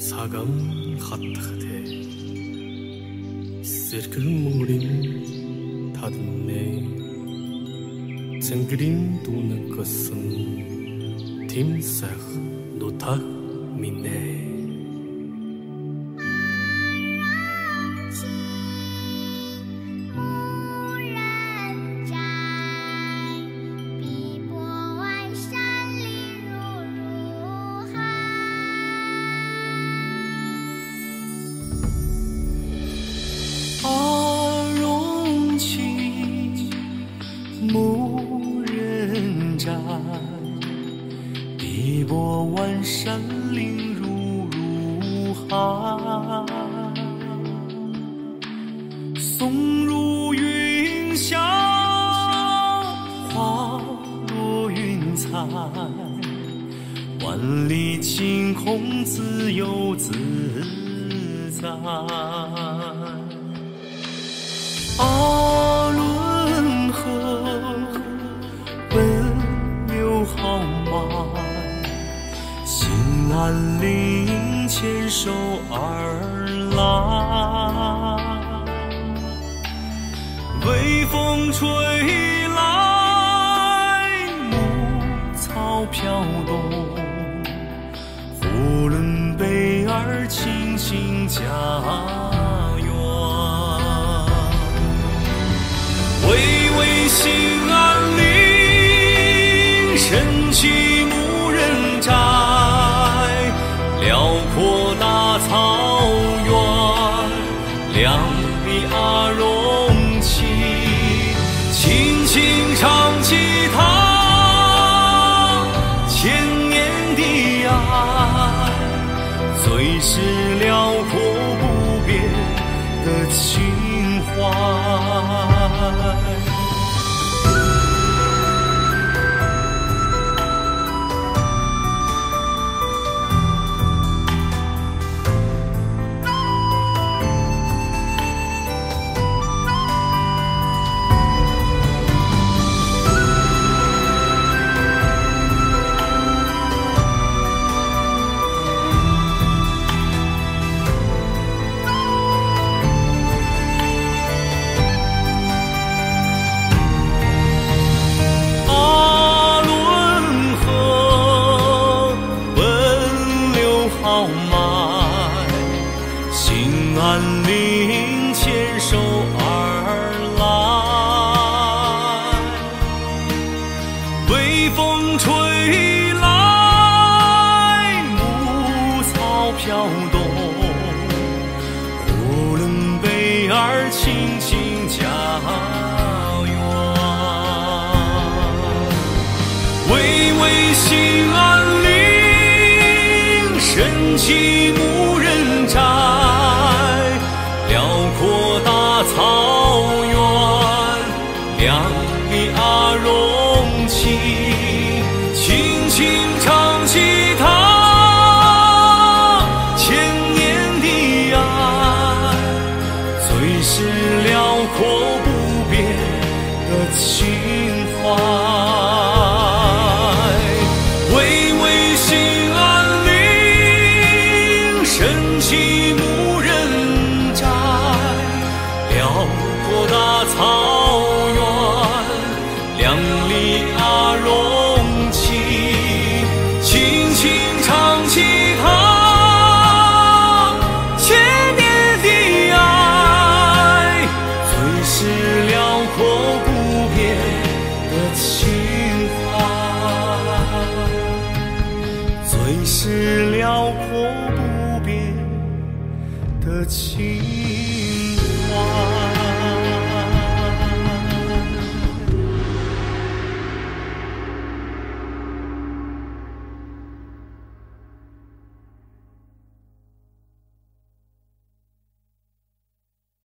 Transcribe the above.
사감 핫하대 슬금물인 닫네 쟁그린 도는 것은 팀싹 노탁 미네 牧人寨，碧波万山林如海，松如云霄，花落云彩，万里晴空自由自在。阿伦河奔流豪迈，兴安岭牵手而来，微风吹来，牧草飘动，呼伦贝尔庆幸家园。巍巍兴安岭，神奇牧人寨，辽阔大草原，两里阿荣旗，轻轻唱起它千年的爱，最是辽阔不变的情怀。兴安岭牵手而来，微风吹来，牧草飘动，呼伦贝尔庆幸家园。巍巍兴安岭，神奇牧人寨，辽阔大草原，两里阿荣旗，轻轻唱起它千年的爱，最是辽阔不变的情怀。巍巍兴安岭，神奇牧人寨，辽阔大草原，两里阿荣旗，轻轻唱起它千年的爱，最是辽阔不变的情怀，最是辽阔不变的情怀。